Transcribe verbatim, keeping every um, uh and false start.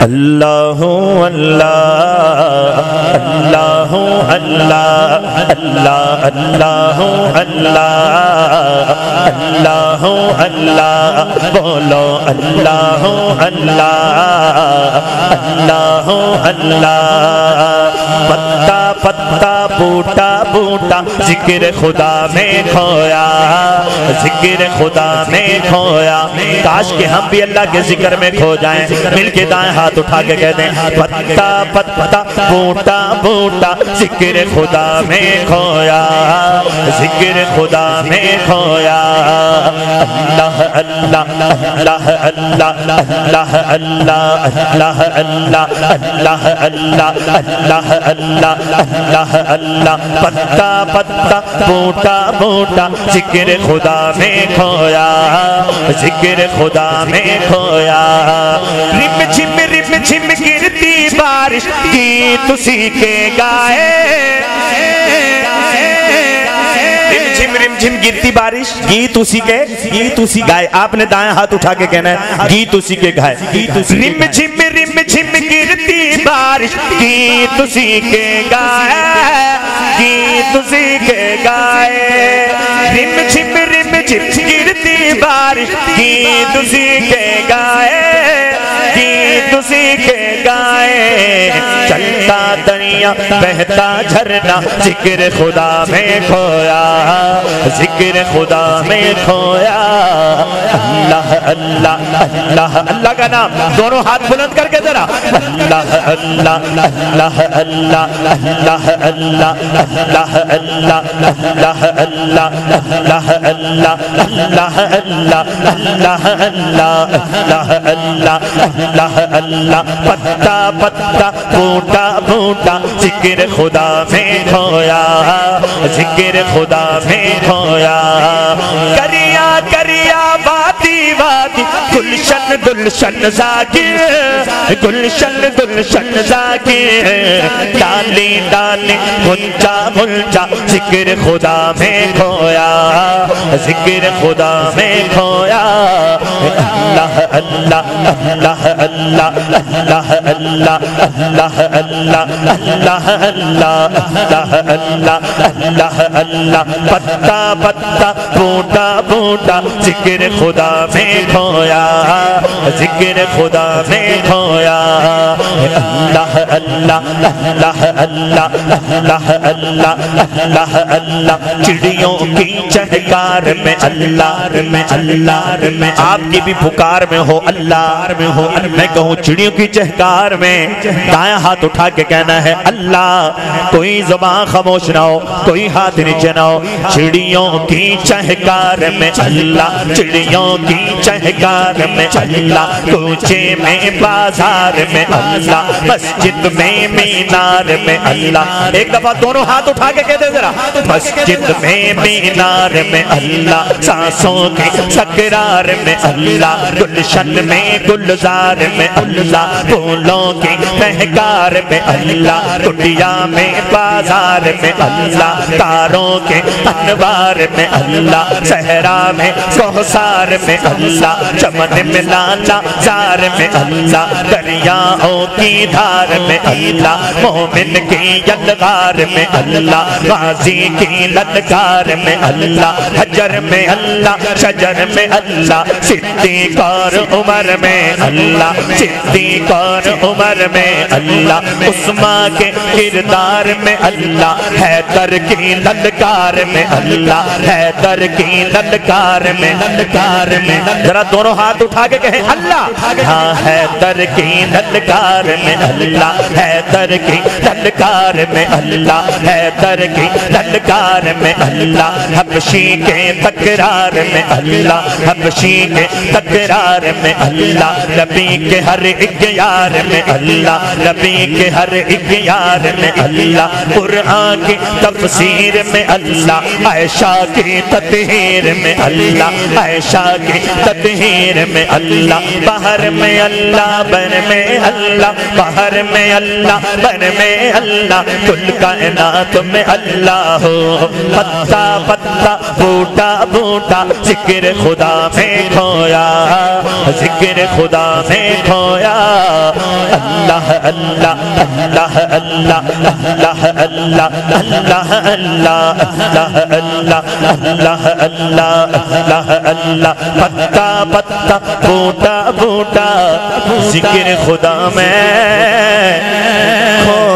اللہ اللہ اللہ اللہ اللہ اللہ اللہ اللہ اللہ بولو اللہ اللہ اللہ اللہ پتا پتا بوٹا بوٹا ذکر خدا میں کھویا ذکر خدا میں کھویا کاش کہ ہم بھی اللہ کے ذکر میں کھو جائیں مل کے دائیں ہاتھ اٹھا کے کہہ دیں پتا پتا بوٹا بوٹا ذکر خدا میں کھویا ذکر خدا میں کھویا اللہ اللہ اللہ اللہ اللہ اللہ اللہ اللہ اللہ اللہ اللہ اللہ اللہ اللہ پتا پتا بوٹا بوٹا ذکر خدا میں کھویا ذکر خدا میں کھویا رم جھم رم جھم گرتی بارش گیت اسی کے گائے رم جھم رم جھم گرتی بارش گیت اسی کے گیت اسی گائے آپ نے دائیں ہاتھ اٹھا کے کہنا ہے گیت اسی کے گائے رم جھم رم جھم گرتی بارش گیت اسی کے گائے گیت اسی کے گائے رم جھم رم جھم گرتی بارش گیت اسی کے گائے گیت اسی کے گائے چلتا دریا بہتا جھرنا ذکر خدا میں کھویا ذکر خدا میں کھویا اللہ اللہ اللہ اللہ کا نام دونوں ہاتھ بلند کر کے ذرا اللہ اللہ اللہ اللہ اللہ اللہ اللہ اللہ اللہ اللہ اللہ اللہ اللہ اللہ اللہ اللہ اللہ اللہ اللہ پتا پتا بوٹا بوٹا ذکر خدا میں کھویا ذکر خدا میں کھویا کریا کریا وادی وادی گلشن گلشن ذاکر گلشن گلشن ذاکر ڈالی ڈالی گنجا گنجا ذکر خدا میں کھویا ذکر خدا میں کھویا اللہ اللہ اللہ اللہ اللہ اللہ اللہ اللہ اللہ اللہ اللہ اللہ اللہ پتا پتا بوٹا بوٹا ذکر خدا میں کھویا ذکر خدا میں کھویا اللہ اللہ اللہ اللہ اللہ اللہ اللہ اللہ چڑیوں کی چہکار میں اللہ میں اللہ میں آپ کی بھی پکار میں ہو اللہ میں ہو میں کہوں چڑیوں کی چہکار میں دائیں ہاتھ اٹھا کے کہنا ہے اللہ کوئی زبان خاموش نہ ہو کوئی ہاتھ نیچے نہ ہو چڑیوں کی چہکار میں اللہ چڑیوں کی چہکار میں اللہ کوچے میں بازار میں اللہ مسجد میں مینار میں اللہ ایک دفعہ دونوں ہاتھ اٹھا کے کہتے ذرا مسجد میں مینار میں اللہ سانسوں کے تکرار میں اللہ گلشن میں گلزار میں اللہ پھولوں کی مہکار میں اللہ کٹیا میں بازار میں اللہ تاروں کے انوار میں اللہ صحرا میں کوثر میں اللہ چمن میں لالا زار میں اللہ دریاؤں کی دھار میں اللہ مومن کی یلغار میں اللہ غازی کی للکار میں اللہ حجر میں اللہ شجر میں اللہ صدیق اور عمر میں اللہ صدیق اور عمر میں اللہ عثمان کے کردار میں اللہ حیدر کی للکار میں اللہ حیدر کی للکار میں للکار میں ذرا دونوں ہاتھ اٹھا کے کہیں اللہ ہاں حیدر کی للکار میں اللہ حیدر کی للکار میں اللہ حیدر کی للکار میں اللہ حبشی کے تکرار میں اللہ حبشی کے تکرار میں اللہ نبی کے ہر ایک یار میں اللہ نبی کے ہر ایک یار میں اللہ قرآن کی تفسیر میں اللہ عائشہ کی تطہیر میں اللہ عائشہ کی تطہیر میں اللہ بحر میں اللہ بر میں اللہ بہر میں اللہ بر میں اللہ کل کائنات میں اللہ ہو پتا پتا بوٹا بوٹا ذکر خدا میں کھویا ذکر خدا میں کھویا اللہ اللہ اللہ اللہ اللہ اللہ اللہ اللہ اللہ اللہ اللہ اللہ اللہ پتا پتا بوٹا بوٹا ذکر خدا میں کھویا